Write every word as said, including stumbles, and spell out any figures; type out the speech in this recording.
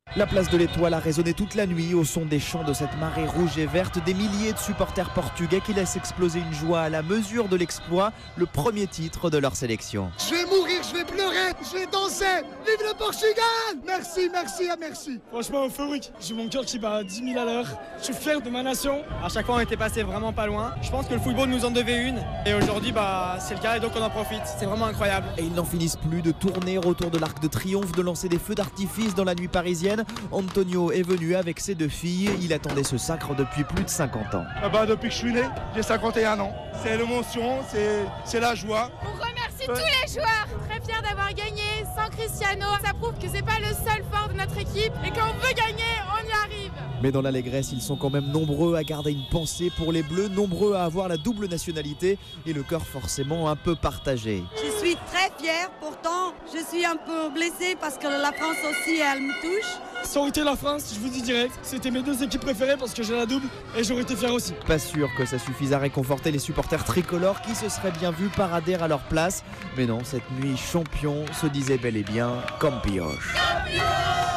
La place de l'Étoile a résonné toute la nuit au son des chants de cette marée rouge et verte, des milliers de supporters portugais qui laissent exploser une joie à la mesure de l'exploit, le premier titre de leur sélection. Je vais mourir, je vais pleurer, je vais danser. Vive le Portugal! Merci, merci, ah merci. Franchement euphorique, j'ai mon cœur qui bat à dix mille à l'heure. Je suis fier de ma nation. À chaque fois on était passé vraiment pas loin. Je pense que le football nous en devait une. Et aujourd'hui bah, c'est le cas et donc on en profite. C'est vraiment incroyable. Et ils n'en finissent plus de tourner autour de l'Arc de Triomphe, de lancer des feux d'artifice dans la nuit parisienne. Antonio est venu avec ses deux filles. Il attendait ce sacre depuis plus de cinquante ans. Ah bah, depuis que je suis né, j'ai cinquante et un ans. C'est l'émotion, c'est la joie. On remercie tous les joueurs. Très fiers d'avoir gagné sans Cristiano. Ça prouve que c'est pas le seul fort de notre équipe et quand on veut gagner, on y arrive. Mais dans l'allégresse, ils sont quand même nombreux à garder une pensée pour les Bleus, nombreux à avoir la double nationalité et le cœur forcément un peu partagé. Je suis très fière, pourtant je suis un peu blessée parce que la France aussi, elle me touche. Ça aurait été la France, je vous dis direct, c'était mes deux équipes préférées parce que j'ai la double et j'aurais été fier aussi. Pas sûr que ça suffise à réconforter les supporters tricolores qui se seraient bien vus parader à leur place. Mais non, cette nuit, champion se disait bel et bien Campione.